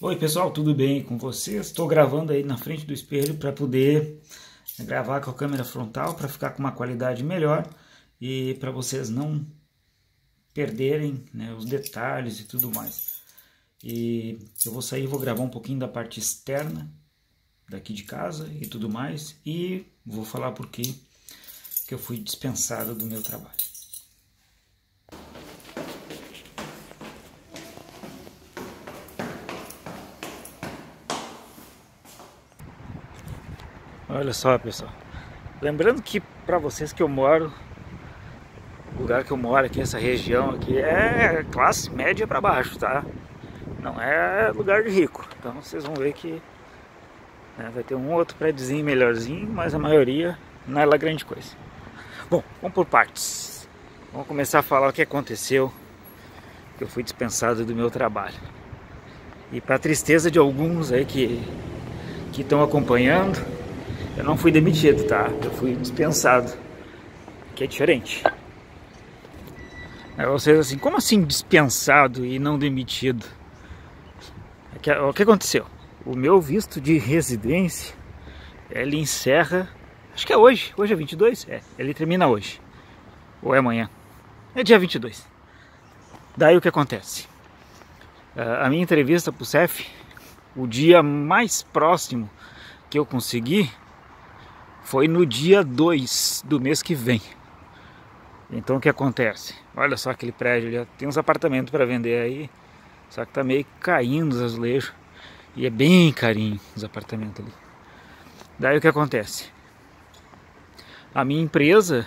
Oi pessoal, tudo bem com vocês? Estou gravando aí na frente do espelho para poder gravar com a câmera frontal para ficar com uma qualidade melhor e para vocês não perderem, né, os detalhes e tudo mais. E eu vou sair, vou gravar um pouquinho da parte externa daqui de casa e tudo mais e vou falar por que eu fui dispensado do meu trabalho. Olha só, pessoal, lembrando que para vocês que eu moro, o lugar que eu moro aqui, essa região aqui é classe média para baixo, tá? Não é lugar de rico, então vocês vão ver que vai ter um outro prédiozinho melhorzinho, mas a maioria não é lá grande coisa. Bom, vamos por partes. Vamos começar a falar o que aconteceu, que eu fui dispensado do meu trabalho. E para tristeza de alguns aí que estão acompanhando, eu não fui demitido, tá? Eu fui dispensado, que é diferente. Aí vocês assim, como assim dispensado e não demitido? O que aconteceu? O meu visto de residência, ele encerra, acho que é hoje é 22? Ele termina hoje, ou é amanhã, é dia 22. Daí o que acontece? A minha entrevista para o CEF, o dia mais próximo que eu consegui, foi no dia 2 do mês que vem. Então o que acontece? Olha só aquele prédio ali, tem uns apartamentos para vender aí, só que tá meio caindo os azulejos. E é bem carinho os apartamentos ali. Daí o que acontece? A minha empresa,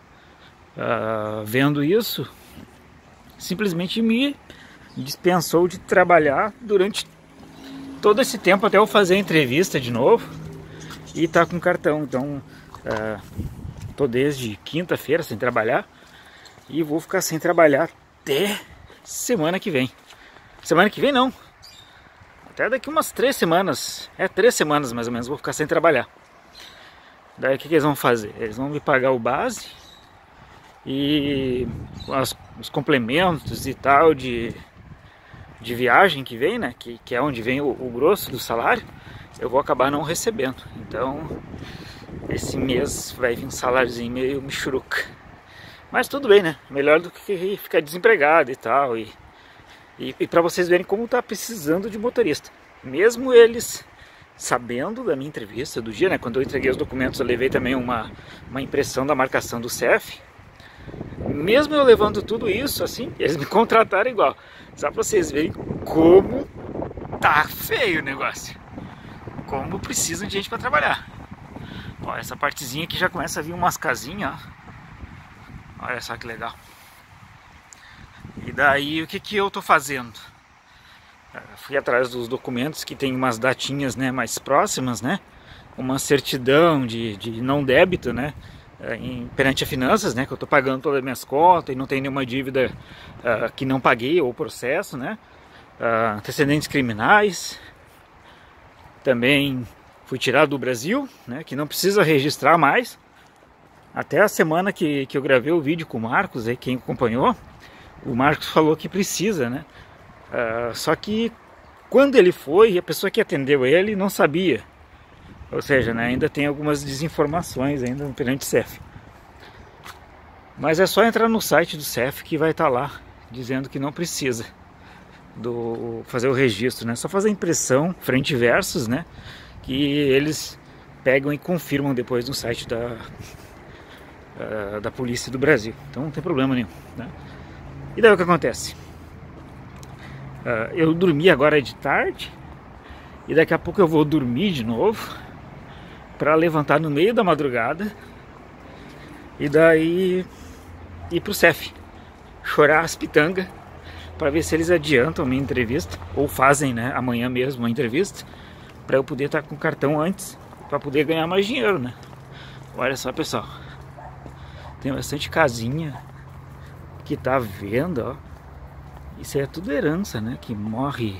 vendo isso, simplesmente me dispensou de trabalhar durante todo esse tempo até eu fazer a entrevista de novo. E tá com cartão, então tô desde quinta-feira sem trabalhar e vou ficar sem trabalhar até semana que vem. Semana que vem não, até daqui umas 3 semanas, 3 semanas mais ou menos vou ficar sem trabalhar. Daí o que eles vão fazer? Eles vão me pagar o base e os complementos e tal de viagem que vem, né, que é onde vem o grosso do salário. Eu vou acabar não recebendo. Então esse mês vai vir um saláriozinho meio michuruca. Mas tudo bem, né? Melhor do que ficar desempregado e tal. E para vocês verem como tá precisando de motorista. Mesmo eles sabendo da minha entrevista do dia, né? Quando eu entreguei os documentos, eu levei também uma impressão da marcação do CEF. Mesmo eu levando tudo isso, assim, eles me contrataram igual. Só para vocês verem como tá feio o negócio. Como precisam de gente para trabalhar. Ó, essa partezinha aqui já começa a vir umas casinhas, ó. Olha só que legal. E daí o que eu tô fazendo? Fui atrás dos documentos que tem umas datinhas, né, mais próximas, né? Uma certidão de não débito, né? Perante a finanças, né? Que eu tô pagando todas as minhas contas e não tem nenhuma dívida que não paguei ou processo, né? Antecedentes criminais. Também fui tirado do Brasil, né, que não precisa registrar mais. Até a semana que eu gravei o vídeo com o Marcos, aí, quem acompanhou, o Marcos falou que precisa, né? Só que quando ele foi, a pessoa que atendeu ele não sabia. Ou seja, né, ainda tem algumas desinformações ainda perante o CEF. Mas é só entrar no site do CEF que vai estar lá dizendo que não precisa fazer o registro, né? Só fazer a impressão frente e versos, né? Que eles pegam e confirmam depois no site da Polícia do Brasil. Então não tem problema nenhum, né? E daí o que acontece? Eu dormi agora de tarde e daqui a pouco eu vou dormir de novo para levantar no meio da madrugada e daí ir pro CEF chorar as pitangas para ver se eles adiantam a minha entrevista ou fazem, né, amanhã mesmo a entrevista para eu poder estar com o cartão antes para poder ganhar mais dinheiro, né? Olha só, pessoal, tem bastante casinha que tá vendo, ó. Isso é tudo herança, né? Que morre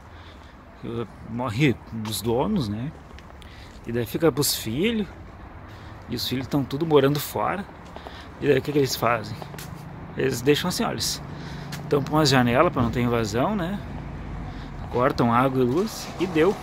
dos donos, né? E daí fica pros filhos e os filhos estão tudo morando fora. E daí o que eles fazem? Eles deixam assim, olha, tampam as janelas para não ter invasão, né? cortam água e luz e deu.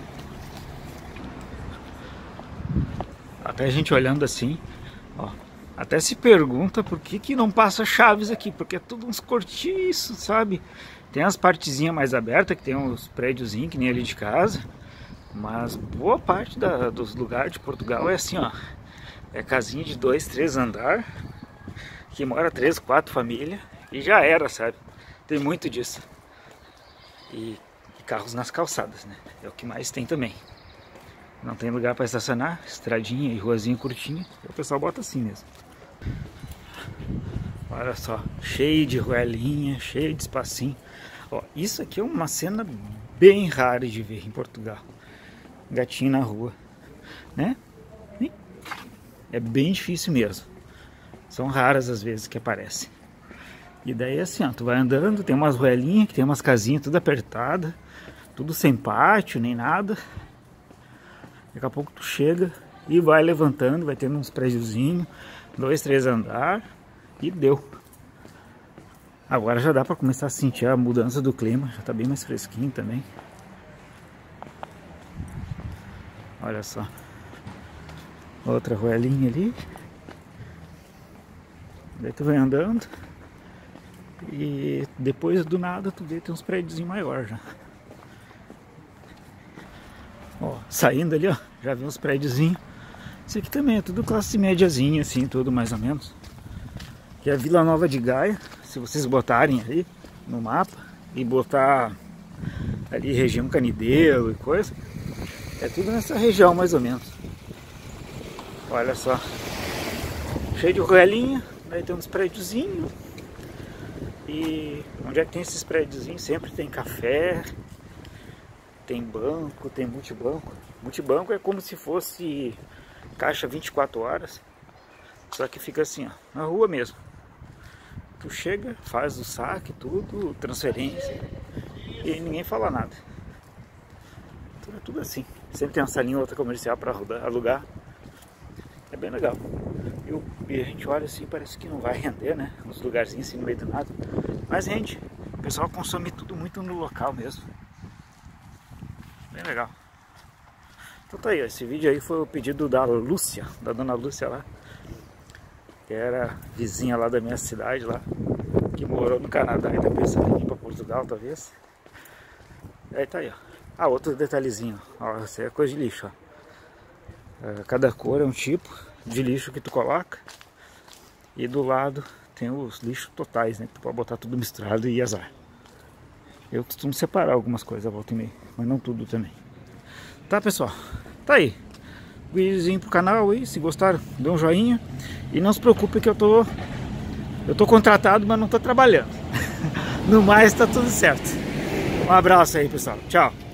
Até a gente olhando assim, ó, até se pergunta por que não passa chaves aqui, porque é tudo uns cortiços, sabe? Tem as partezinhas mais abertas, que tem uns prédiozinhos, que nem ali de casa, mas boa parte dos lugares de Portugal é assim, ó, é casinha de 2, 3 andar, que mora 3, 4 famílias, e já era, sabe? Tem muito disso. E carros nas calçadas, né? É o que mais tem também. Não tem lugar para estacionar, estradinha e ruazinha curtinha, o pessoal bota assim mesmo. Olha só, cheio de ruelinha, cheio de espacinho. Ó, isso aqui é uma cena bem rara de ver em Portugal. Gatinho na rua, né? É bem difícil mesmo. São raras as vezes que aparecem. E daí assim, ó, tu vai andando, tem umas ruelinhas, que tem umas casinhas tudo apertada, tudo sem pátio, nem nada. Daqui a pouco tu chega e vai levantando, vai tendo uns prédiozinhos, 2, 3 andar e deu. Agora já dá para começar a sentir a mudança do clima, já tá bem mais fresquinho também. Olha só. Outra ruelinha ali. Daí tu vai andando e depois do nada tu vê tem uns prédios maiores já. Ó, saindo ali, ó, já vi uns prédiozinhos. Isso aqui também é tudo classe médiazinha, assim, tudo mais ou menos. Que é a Vila Nova de Gaia. Se vocês botarem ali no mapa e botar ali região Canidelo e coisa, é tudo nessa região mais ou menos. Olha só, cheio de ruelinha, daí tem uns prédiozinhos. E onde é que tem esses prédiozinhos? Sempre tem café, tem banco, tem multibanco. Multibanco é como se fosse caixa 24 horas, só que fica assim, ó, na rua mesmo. Tu chega, faz o saque, tudo, transferência, e ninguém fala nada. Então é tudo assim. Sempre tem uma salinha outra comercial para alugar. É bem legal. E a gente olha assim, parece que não vai render, né? Uns lugarzinhos assim no meio do nada. Mas rende. O pessoal consome tudo muito no local mesmo. Bem legal. Então tá aí, ó, esse vídeo aí foi o pedido da Lúcia, da dona Lúcia lá, que era vizinha lá da minha cidade lá, que morou no Canadá e tá pensando em ir pra Portugal talvez. Aí tá aí, ó. Ah, outro detalhezinho, ó, essa é coisa de lixo, ó. Cada cor é um tipo de lixo que tu coloca. E do lado tem os lixos totais, né, que tu pode botar tudo misturado e azar. Eu costumo separar algumas coisas, volta e meia, mas não tudo também. Tá, pessoal? Tá aí. Vídeozinho pro canal aí, se gostaram, dê um joinha. E não se preocupe que eu tô contratado, mas não tô trabalhando. No mais, tá tudo certo. Um abraço aí, pessoal. Tchau.